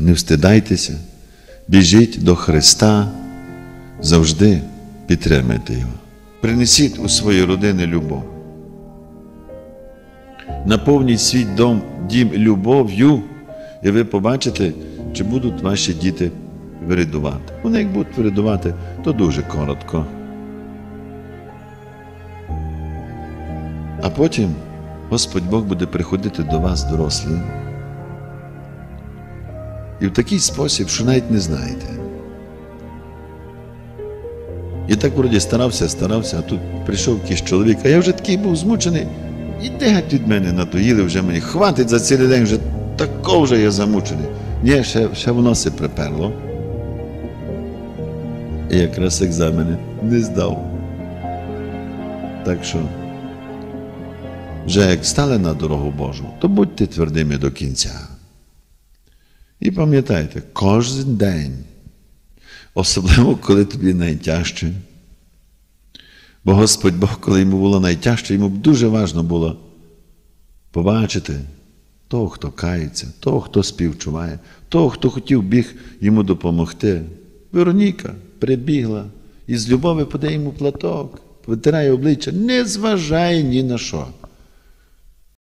Не встидайтеся, біжіть до Христа, завжди підтримуйте Його. Принесіть у свої родини любов. Наповніть свій дім любов'ю, і ви побачите, чи будуть ваші діти вирядувати. Вони як будуть вирядувати, то дуже коротко. А потім Господь Бог буде приходити до вас, дорослі. І в такий спосіб, що навіть не знаєте. І так вроді старався, а тут прийшов якийсь чоловік, а я вже такий був змучений. Іди геть від мене, надоїли вже мені, хватить за цілий день, вже тако вже я замучений. Ні, ще воно се приперло. І якраз екзамени не здав. Так що, вже як стали на дорогу Божу, то будьте твердими до кінця. І пам'ятайте, кожен день, особливо коли тобі найтяжче, бо Господь Бог, коли йому було найтяжче, йому дуже важливо було побачити того, хто кається, того, хто співчуває, того, хто хотів біг йому допомогти. Вероніка прибігла і з любові подає йому платок, витирає обличчя, не зважає ні на що.